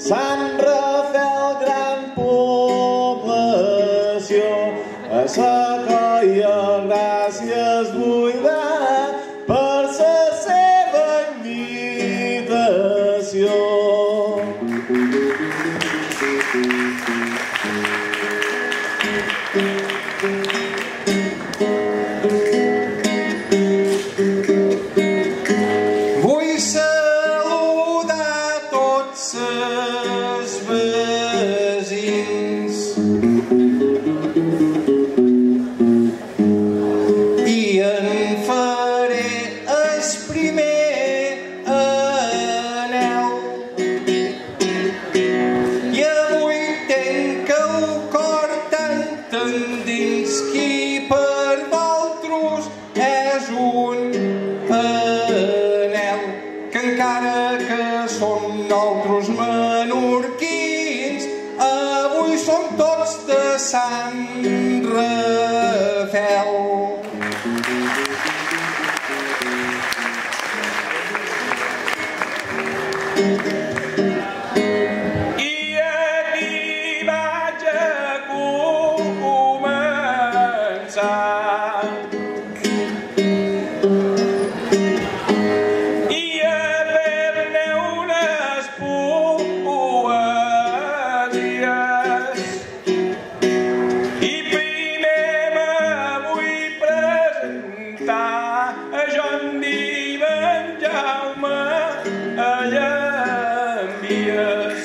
Sant Rafel, gran població, a sa colla gràcies vull dar per sa seva invitació. Vull saludar tots els veïns i en faré el primer anel. I avui tenc el cor tan endins que per vosaltres és un anel, que encara que som nosaltres menorquins, avui som tots de Sant Rafel. I aquí vaig a començar. I a fer-ne unes poesies. I primer me vull presentar a Joan Diven Jaume allà en Vies.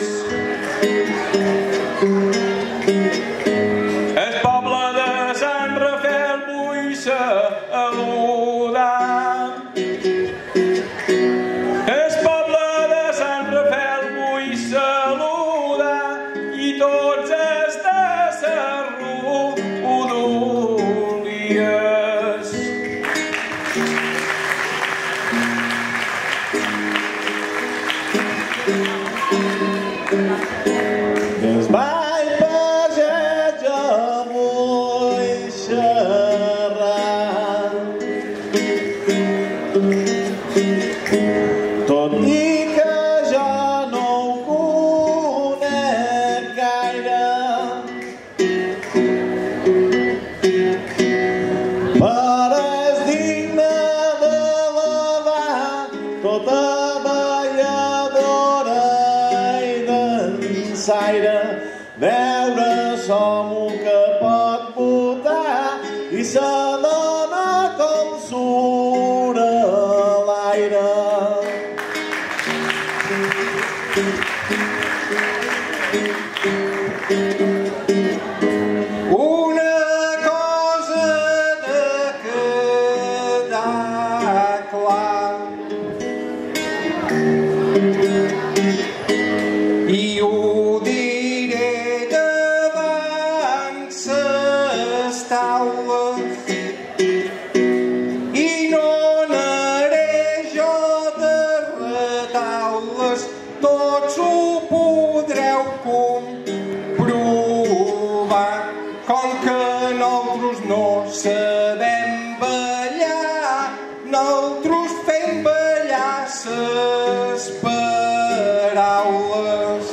El poble de Sant Rafel vull saludar. El poble de Sant Rafel vull saludar i tots els de ses rodolies. Des ball pagès jo vull xerrar, tot i que jo no ho conec gaire, però és digne d'elevar tota balladora i dansaire, veure som que pot votar i se dona com surt a l'aire. Una cosa de quedar clar, i ho diré davant ses taules, i no n'haré jo de retaules, tots ho podreu comprovar. Com que nosaltres no sabem ballar, nosaltres fem ballar ses paraules.